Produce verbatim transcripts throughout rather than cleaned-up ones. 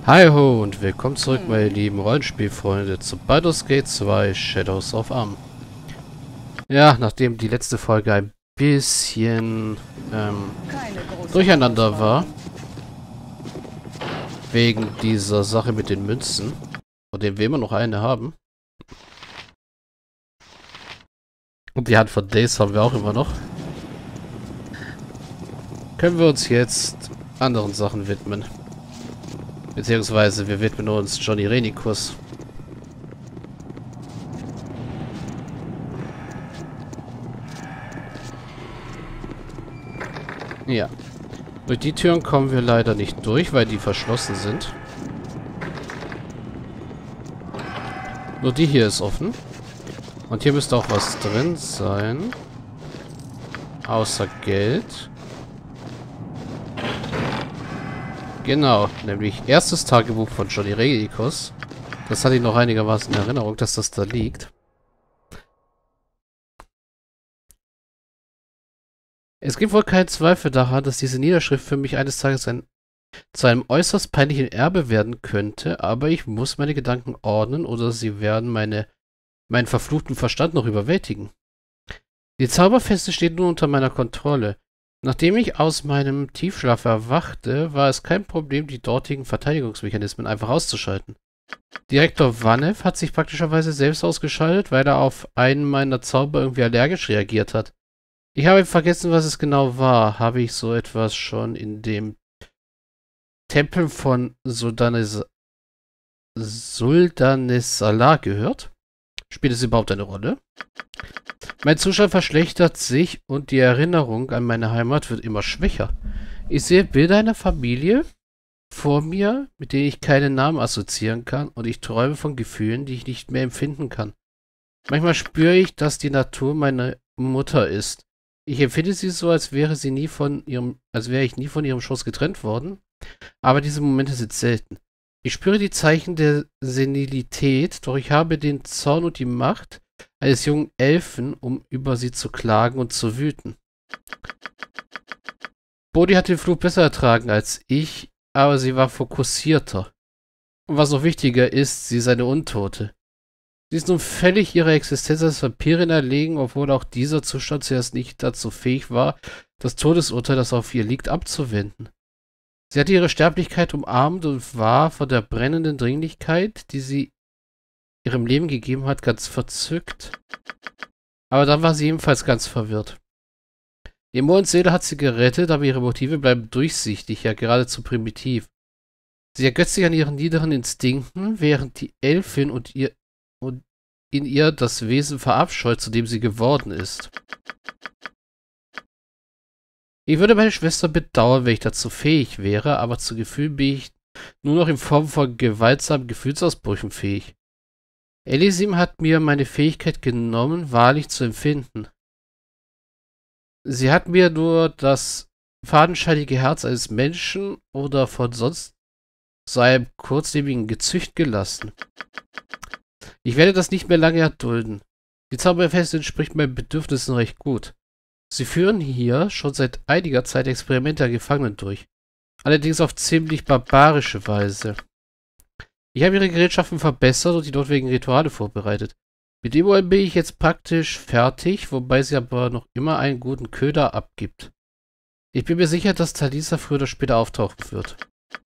Hi ho und willkommen zurück, meine lieben Rollenspielfreunde, zu Baldur's Gate zwei Shadows of Amn. Ja, nachdem die letzte Folge ein bisschen ähm, durcheinander war, wegen dieser Sache mit den Münzen, von denen wir immer noch eine haben. Und die Hand von Days haben wir auch immer noch. Können wir uns jetzt anderen Sachen widmen. Beziehungsweise wir widmen uns Johnny Renikus. Ja. Durch die Türen kommen wir leider nicht durch, weil die verschlossen sind. Nur die hier ist offen. Und hier müsste auch was drin sein. Außer Geld. Genau, nämlich erstes Tagebuch von Johnny Renikus. Das hatte ich noch einigermaßen in Erinnerung, dass das da liegt. Es gibt wohl keinen Zweifel daran, dass diese Niederschrift für mich eines Tages ein, zu einem äußerst peinlichen Erbe werden könnte, aber ich muss meine Gedanken ordnen oder sie werden meine, meinen verfluchten Verstand noch überwältigen. Die Zauberfeste steht nun unter meiner Kontrolle. Nachdem ich aus meinem Tiefschlaf erwachte, war es kein Problem, die dortigen Verteidigungsmechanismen einfach auszuschalten. Direktor Vanev hat sich praktischerweise selbst ausgeschaltet, weil er auf einen meiner Zauber irgendwie allergisch reagiert hat. Ich habe vergessen, was es genau war. Habe ich so etwas schon in dem Tempel von Sultanes Sultanessalar gehört? Spielt es überhaupt eine Rolle? Mein Zustand verschlechtert sich und die Erinnerung an meine Heimat wird immer schwächer. Ich sehe Bilder einer Familie vor mir, mit denen ich keinen Namen assoziieren kann, und ich träume von Gefühlen, die ich nicht mehr empfinden kann. Manchmal spüre ich, dass die Natur meine Mutter ist. Ich empfinde sie so, als wäre sie nie von ihrem, als wäre ich nie von ihrem Schoß getrennt worden, aber diese Momente sind selten. Ich spüre die Zeichen der Senilität, doch ich habe den Zorn und die Macht eines jungen Elfen, um über sie zu klagen und zu wüten. Bodhi hat den Fluch besser ertragen als ich, aber sie war fokussierter. Und was noch wichtiger ist, sie ist eine Untote. Sie ist nun völlig ihrer Existenz als Vampirin erlegen, obwohl auch dieser Zustand zuerst nicht dazu fähig war, das Todesurteil, das auf ihr liegt, abzuwenden. Sie hatte ihre Sterblichkeit umarmt und war von der brennenden Dringlichkeit, die sie ihrem Leben gegeben hat, ganz verzückt. Aber dann war sie ebenfalls ganz verwirrt. Ihr Moor und Seele hat sie gerettet, aber ihre Motive bleiben durchsichtig, ja geradezu primitiv. Sie ergötzt sich an ihren niederen Instinkten, während die Elfin und ihr und in ihr das Wesen verabscheut, zu dem sie geworden ist. Ich würde meine Schwester bedauern, wenn ich dazu fähig wäre, aber zu Gefühlen bin ich nur noch in Form von gewaltsamen Gefühlsausbrüchen fähig. Elysim hat mir meine Fähigkeit genommen, wahrlich zu empfinden. Sie hat mir nur das fadenscheinige Herz eines Menschen oder von sonst so einem kurzlebigen Gezücht gelassen. Ich werde das nicht mehr lange erdulden. Die Zauberfeste entspricht meinen Bedürfnissen recht gut. Sie führen hier schon seit einiger Zeit Experimente an Gefangenen durch. Allerdings auf ziemlich barbarische Weise. Ich habe ihre Gerätschaften verbessert und die notwendigen Rituale vorbereitet. Mit dem bin ich jetzt praktisch fertig, wobei sie aber noch immer einen guten Köder abgibt. Ich bin mir sicher, dass Talisa früher oder später auftauchen wird.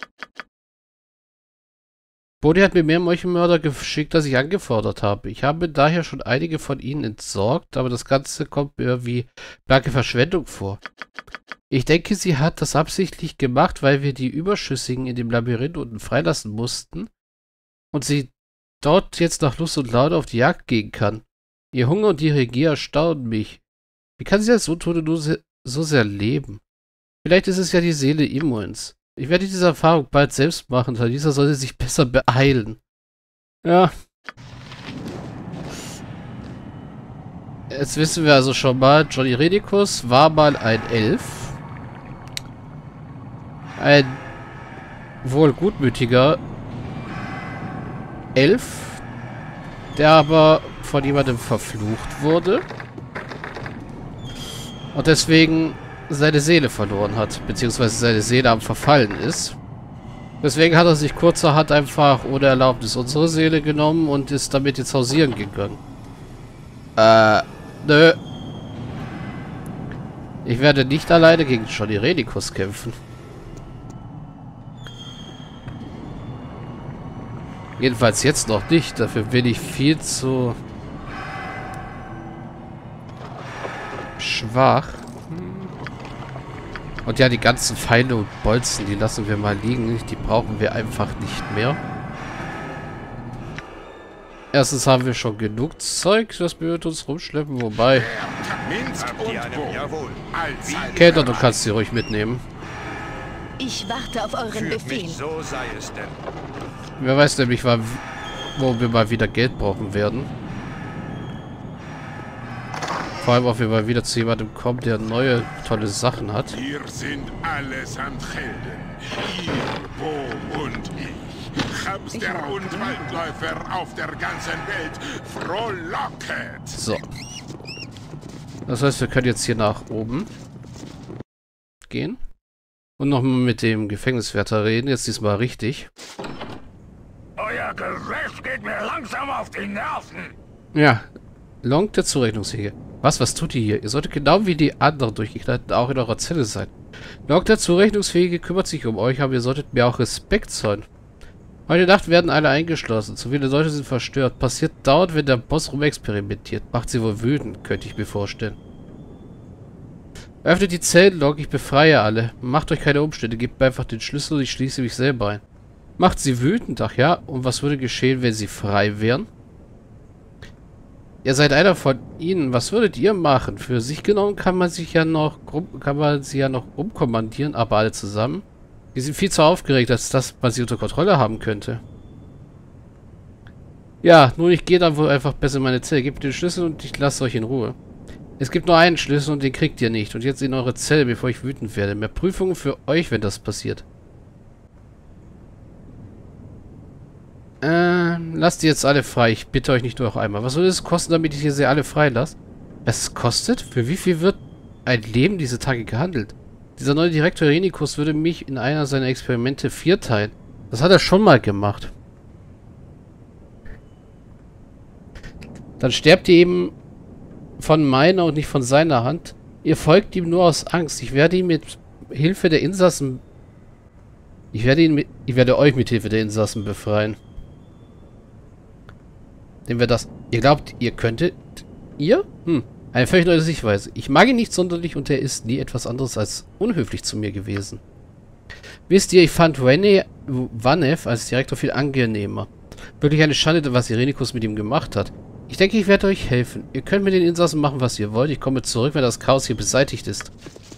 Bodhi hat mir mehr Meuchelmörder geschickt, als ich angefordert habe. Ich habe daher schon einige von ihnen entsorgt, aber das Ganze kommt mir wie blanke Verschwendung vor. Ich denke, sie hat das absichtlich gemacht, weil wir die Überschüssigen in dem Labyrinth unten freilassen mussten und sie dort jetzt nach Lust und Laune auf die Jagd gehen kann. Ihr Hunger und ihre Gier erstaunen mich. Wie kann sie als Untote nur se so sehr leben? Vielleicht ist es ja die Seele Imoens. Ich werde diese Erfahrung bald selbst machen, Talisa sollte sich besser beeilen. Ja. Jetzt wissen wir also schon mal, Johnny Renikus war mal ein Elf. Ein wohl gutmütiger Elf, der aber von jemandem verflucht wurde und deswegen seine Seele verloren hat, beziehungsweise seine Seele am Verfallen ist. Deswegen hat er sich kurzerhand einfach ohne Erlaubnis unsere Seele genommen und ist damit jetzt hausieren gegangen. Äh, nö. Ich werde nicht alleine gegen Johnny Renikus kämpfen. Jedenfalls jetzt noch nicht. Dafür bin ich viel zu schwach. Und ja, die ganzen Pfeile und Bolzen, die lassen wir mal liegen. Die brauchen wir einfach nicht mehr. Erstens haben wir schon genug Zeug, das wir mit uns rumschleppen. Wobei... Kater, du kannst sie ruhig mitnehmen. Ich warte auf euren Befehl. So sei es denn. Wer weiß nämlich, wo wir mal wieder Geld brauchen werden. Vor allem, ob wir mal wieder zu jemandem kommen, der neue, tolle Sachen hat. Wir sind allesamt Helden. Ihr, Bo und ich. Hamster und Waldläufer auf der ganzen Welt. Frohlocket! So. Das heißt, wir können jetzt hier nach oben gehen. Und nochmal mit dem Gefängniswärter reden. Jetzt diesmal richtig. Euer Geräusch geht mir langsam auf die Nerven. Ja. Long der Zurechnungsfähige. Was, was tut ihr hier? Ihr solltet genau wie die anderen Durchgekleideten auch in eurer Zelle sein. Long der Zurechnungsfähige kümmert sich um euch, aber ihr solltet mir auch Respekt zollen. Heute Nacht werden alle eingeschlossen. Zu viele Leute sind verstört. Passiert dauernd, wenn der Boss rumexperimentiert. Macht sie wohl wütend, könnte ich mir vorstellen. Öffnet die Zellen, Long, ich befreie alle. Macht euch keine Umstände, gebt mir einfach den Schlüssel und ich schließe mich selber ein. Macht sie wütend? Ach ja, und was würde geschehen, wenn sie frei wären? Ihr seid einer von ihnen. Was würdet ihr machen? Für sich genommen kann man sich ja noch kann man sie ja noch umkommandieren, aber alle zusammen? Die sind viel zu aufgeregt, als dass man sie unter Kontrolle haben könnte. Ja, nun, ich gehe dann wohl einfach besser in meine Zelle. Gebt den Schlüssel und ich lasse euch in Ruhe. Es gibt nur einen Schlüssel und den kriegt ihr nicht. Und jetzt in eure Zelle, bevor ich wütend werde. Mehr Prüfungen für euch, wenn das passiert. Ähm, lasst die jetzt alle frei. Ich bitte euch nicht nur noch einmal. Was würde es kosten, damit ich sie alle frei lasse? Was kostet? Für wie viel wird ein Leben diese Tage gehandelt? Dieser neue Direktor Renikus würde mich in einer seiner Experimente vierteilen. Das hat er schon mal gemacht. Dann sterbt ihr eben von meiner und nicht von seiner Hand. Ihr folgt ihm nur aus Angst. Ich werde ihn mit Hilfe der Insassen... Ich werde ihn mit... Ich werde euch mit Hilfe der Insassen befreien. Nehmen wir das. Ihr glaubt, ihr könntet... Ihr? Hm. Eine völlig neue Sichtweise. Ich mag ihn nicht sonderlich und er ist nie etwas anderes als unhöflich zu mir gewesen. Wisst ihr, ich fand Rene Vanev als Direktor viel angenehmer. Wirklich eine Schande, was Renikus mit ihm gemacht hat. Ich denke, ich werde euch helfen. Ihr könnt mit den Insassen machen, was ihr wollt. Ich komme zurück, wenn das Chaos hier beseitigt ist.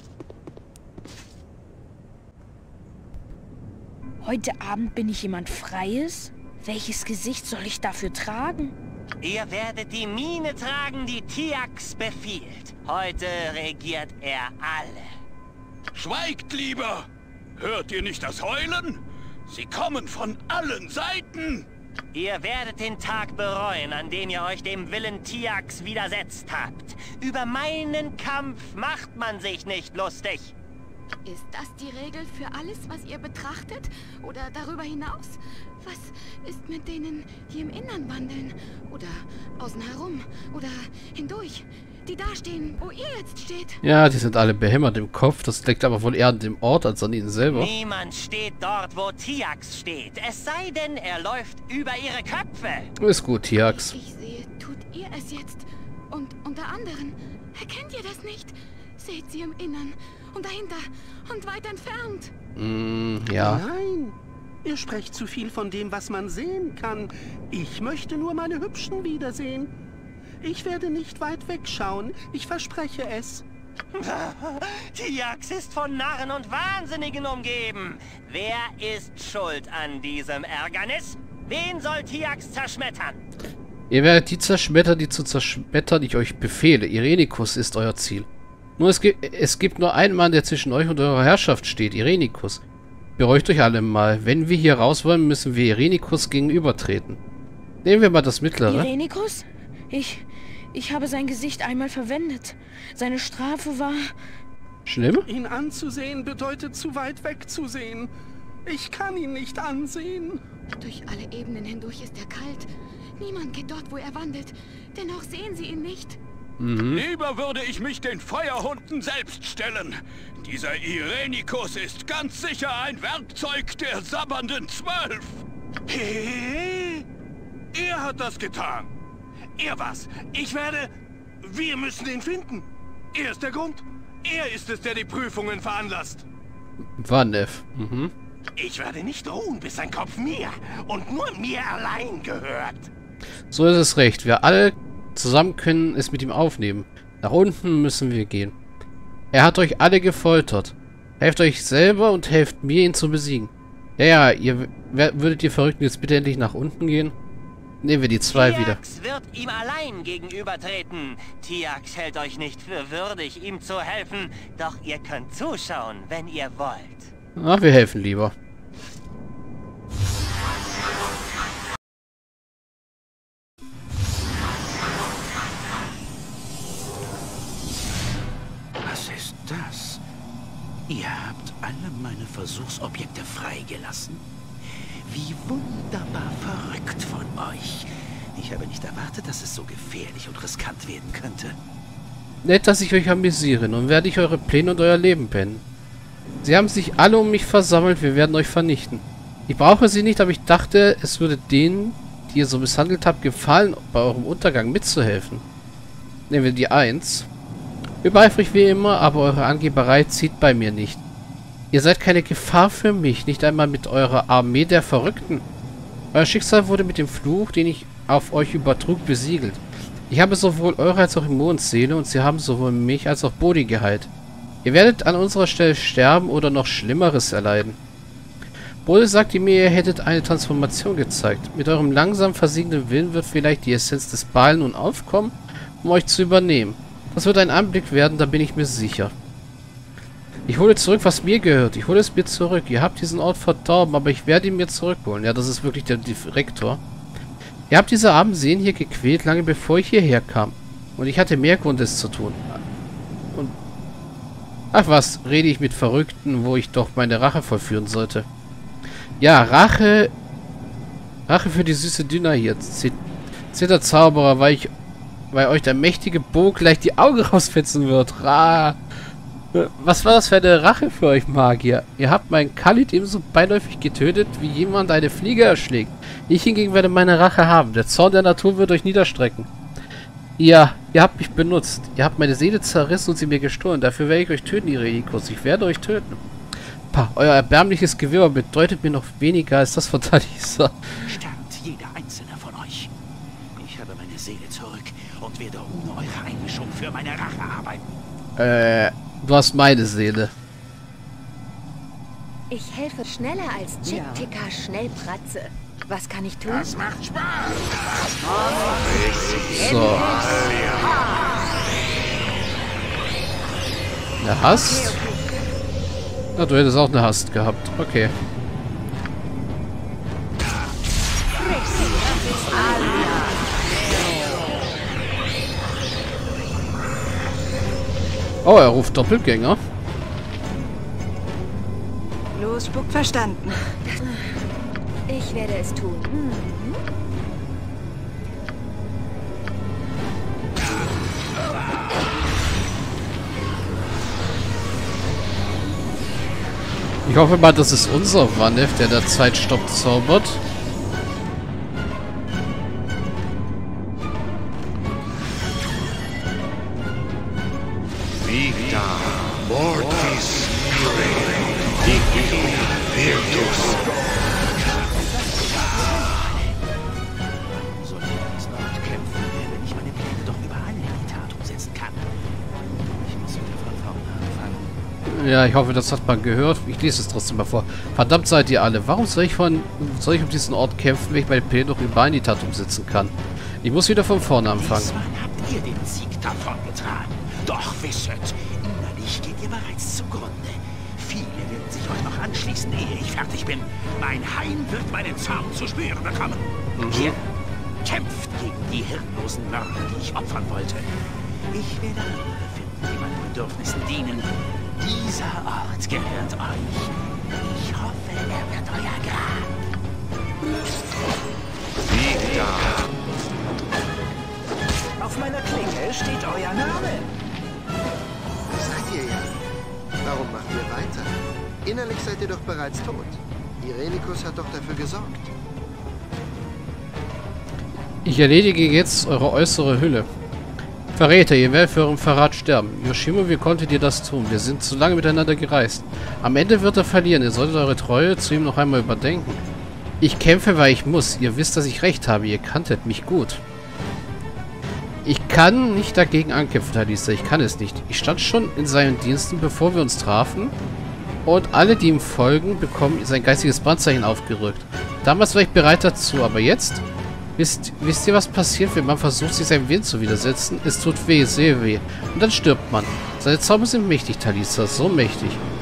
Heute Abend bin ich jemand Freies? Welches Gesicht soll ich dafür tragen? Ihr werdet die Miene tragen, die Tiax befiehlt. Heute regiert er alle. Schweigt lieber! Hört ihr nicht das Heulen? Sie kommen von allen Seiten! Ihr werdet den Tag bereuen, an dem ihr euch dem Willen Tiax widersetzt habt. Über meinen Kampf macht man sich nicht lustig. Ist das die Regel für alles, was ihr betrachtet? Oder darüber hinaus? Was ist mit denen, die im Innern wandeln? Oder außen herum? Oder hindurch? Die dastehen, wo ihr jetzt steht? Ja, die sind alle behämmert im Kopf. Das liegt aber wohl eher an dem Ort als an ihnen selber. Niemand steht dort, wo Tiax steht. Es sei denn, er läuft über ihre Köpfe. Ist gut, Tiax. Ich sehe, tut ihr es jetzt? Und unter anderen, erkennt ihr das nicht? Seht sie im Innern und dahinter und weit entfernt. Mm, ja. Nein, ihr sprecht zu viel von dem, was man sehen kann. Ich möchte nur meine Hübschen wiedersehen. Ich werde nicht weit wegschauen. Ich verspreche es. Tiax ist von Narren und Wahnsinnigen umgeben. Wer ist schuld an diesem Ärgernis? Wen soll Tiax zerschmettern? Ihr werdet die zerschmettern, die zu zerschmettern, die ich euch befehle. Irenikus ist euer Ziel. Nur es gibt, es gibt nur einen Mann, der zwischen euch und eurer Herrschaft steht. Irenikus. Beruhigt euch alle mal. Wenn wir hier raus wollen, müssen wir Irenikus gegenübertreten. Nehmen wir mal das mittlere. Irenikus? Ich... Ich habe sein Gesicht einmal verwendet. Seine Strafe war... Schlimm? Ihn anzusehen bedeutet zu weit wegzusehen. Ich kann ihn nicht ansehen. Durch alle Ebenen hindurch ist er kalt. Niemand geht dort, wo er wandelt. Dennoch sehen sie ihn nicht. Mhm. Lieber würde ich mich den Feuerhunden selbst stellen. Dieser Irenikus ist ganz sicher ein Werkzeug der sabbernden Zwölf. Hey, er hat das getan. Er was? Ich werde... Wir müssen ihn finden. Er ist der Grund. Er ist es, der die Prüfungen veranlasst. Vanef. Mhm. Ich werde nicht ruhen, bis sein Kopf mir und nur mir allein gehört. So ist es recht. Wir alle zusammen können es mit ihm aufnehmen. Nach unten müssen wir gehen. Er hat euch alle gefoltert. Helft euch selber und helft mir, ihn zu besiegen. Ja, ja, ihr würdet ihr Verrückten jetzt bitte endlich nach unten gehen? Nehmen wir die zwei wieder. Tiax wird ihm allein gegenübertreten. Tiax hält euch nicht für würdig, ihm zu helfen. Doch ihr könnt zuschauen, wenn ihr wollt. Ach, wir helfen lieber. Was ist das? Ihr habt alle meine Versuchsobjekte freigelassen? Wie wunderbar verrückt von euch. Ich habe nicht erwartet, dass es so gefährlich und riskant werden könnte. Nett, dass ich euch amüsiere. Nun werde ich eure Pläne und euer Leben beenden. Sie haben sich alle um mich versammelt. Wir werden euch vernichten. Ich brauche sie nicht, aber ich dachte, es würde denen, die ihr so misshandelt habt, gefallen, bei eurem Untergang mitzuhelfen. Nehmen wir die eins. Übereifrig wie immer, aber eure Angeberei zieht bei mir nicht. Ihr seid keine Gefahr für mich, nicht einmal mit eurer Armee der Verrückten. Euer Schicksal wurde mit dem Fluch, den ich auf euch übertrug, besiegelt. Ich habe sowohl eure als auch Imons Seele und sie haben sowohl mich als auch Bodhi geheilt. Ihr werdet an unserer Stelle sterben oder noch Schlimmeres erleiden. Bodhi sagte mir, ihr hättet eine Transformation gezeigt. Mit eurem langsam versiegenden Willen wird vielleicht die Essenz des Baal nun aufkommen, um euch zu übernehmen. Das wird ein Anblick werden, da bin ich mir sicher. Ich hole zurück, was mir gehört. Ich hole es mir zurück. Ihr habt diesen Ort verdorben, aber ich werde ihn mir zurückholen. Ja, das ist wirklich der Direktor. Ihr habt diese armen Seelen hier gequält, lange bevor ich hierher kam. Und ich hatte mehr Grund, es zu tun. Und... Ach was, rede ich mit Verrückten, wo ich doch meine Rache vollführen sollte. Ja, Rache... Rache für die süße Dünner hier. Zitterzauberer, weil ich... Weil euch der mächtige Bo gleich die Augen rausfetzen wird. Ra... Was war das für eine Rache für euch, Magier? Ihr habt meinen Khalid ebenso beiläufig getötet, wie jemand eine Fliege erschlägt. Ich hingegen werde meine Rache haben. Der Zorn der Natur wird euch niederstrecken. Ihr, ihr habt mich benutzt. Ihr habt meine Seele zerrissen und sie mir gestohlen. Dafür werde ich euch töten, Irenikus. Ich werde euch töten. Pah, euer erbärmliches Gewirr bedeutet mir noch weniger als das von Talisa. Sterbt jeder einzelne von euch. Ich habe meine Seele zurück und werde ohne eure Einmischung für meine Rache arbeiten. Äh... Du hast meine Seele. Ich helfe schneller als Chick-Ticker ja. Schnellpratze. Was kann ich tun? Das macht Spaß. So. Eine Hast? Na, du hättest auch eine Hast gehabt. Okay. Oh, er ruft Doppelgänger. Los, Spuck, verstanden. Ich werde es tun. Mhm. Ich hoffe mal, das ist unser Vanef, der der Zeitstopp zaubert. Victa, Mortis, Dictu, Virtus. Soll ich jetzt noch kämpfen, wenn ich meine Pläne doch überall in die Tat umsetzen kann? Ich muss wieder von vorne anfangen. Ja, ich hoffe, das hat man gehört. Ich lese es trotzdem mal vor. Verdammt seid ihr alle. Warum soll ich von soll ich um diesen Ort kämpfen, wenn ich meine Pläne doch überall in die Tat umsetzen kann? Ich muss wieder von vorne anfangen. Diesmal habt ihr den Sieg davongetragen. Doch wisset, innerlich geht ihr bereits zugrunde. Viele werden sich euch noch anschließen, ehe ich fertig bin. Mein Hain wird meinen Zorn zu spüren bekommen. Mhm. Hier, kämpft gegen die hirnlosen Mörder, die ich opfern wollte. Ich werde andere finden, die meinen Bedürfnissen dienen. Dieser Ort gehört euch. Ich hoffe, er wird euer Grab. Sieg da! Auf meiner Klinge steht euer Name. Seid ihr ja. Warum macht ihr weiter? Innerlich seid ihr doch bereits tot. Irenicus hat doch dafür gesorgt. Ich erledige jetzt eure äußere Hülle. Verräter, ihr werdet für euren Verrat sterben. Yoshimo, wie konntet ihr das tun? Wir sind zu lange miteinander gereist. Am Ende wird er verlieren. Ihr solltet eure Treue zu ihm noch einmal überdenken. Ich kämpfe, weil ich muss. Ihr wisst, dass ich recht habe. Ihr kanntet mich gut. Ich kann nicht dagegen ankämpfen, Talisa. Ich kann es nicht. Ich stand schon in seinen Diensten, bevor wir uns trafen. Und alle, die ihm folgen, bekommen sein geistiges Brandzeichen aufgerückt. Damals war ich bereit dazu, aber jetzt... Wisst, wisst ihr, was passiert, wenn man versucht, sich seinem Willen zu widersetzen? Es tut weh, sehr weh. Und dann stirbt man. Seine Zauber sind mächtig, Talisa. So mächtig.